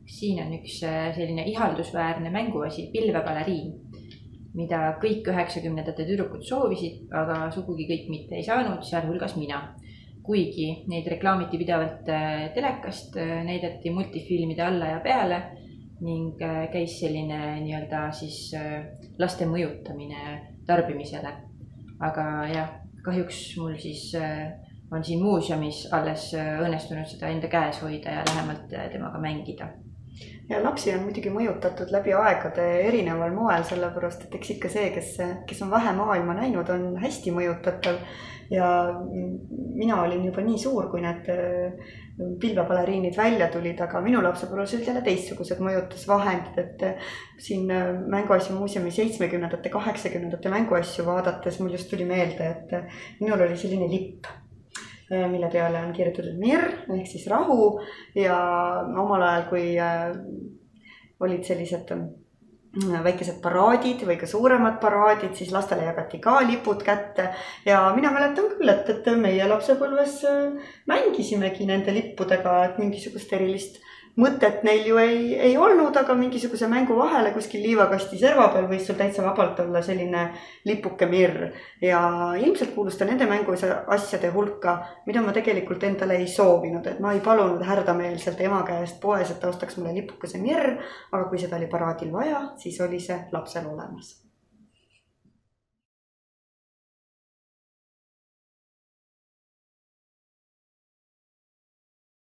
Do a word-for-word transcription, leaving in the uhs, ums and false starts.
siin on üks selline ihaldusväärne mänguasi, pilvebaleriin, mida kõik üheksakümnendate tüdrukud soovisid, aga sugugi kõik mitte ei saanud, sealhulgas mina. Kuigi neid reklaamiti pidevalt telekast, näidati multifilmide alla ja peale ning käis selline nii-öelda siis laste mõjutamine tarbimisele. Aga jah, kahjuks mul siis on siin muuseumis alles õnnestunud seda enda käes hoida ja lähemalt temaga mängida. Ja lapsi on muidugi mõjutatud läbi aegade erineval moel, sellepärast, et eks ikka see, kes, kes on vähe maailma näinud, on hästi mõjutatav. Ja mina olin juba nii suur, kui need pilvebaleriinid välja tulid, aga minu lapsepõlves olid jälle teistsugused mõjutusvahendid, et siin Mänguasju muuseumi seitsmekümnendate, kaheksakümnendate mänguasju vaadates mul just tuli meelde, et minul oli selline lipp, mille peale on kirjutatud mir ehk siis rahu ja omal ajal, kui olid sellised väikesed paraadid või ka suuremad paraadid, siis lastele jagati ka lipud kätte ja mina mäletan küll, et, et meie lapsepõlves mängisimegi nende lippudega, et mingisugust erilist mõtet neil ju ei, ei olnud, aga mingisuguse mängu vahele kuskil liivakasti serva peal võis sul täitsa vabalt olla selline lipuke mirr ja ilmselt kuulus ta nende mänguasjade hulka, mida ma tegelikult endale ei soovinud, et ma ei palunud härdameelselt ema käest poes, et ta ostaks mulle lipukese mirr, aga kui seda oli paraadil vaja, siis oli see lapsel olemas.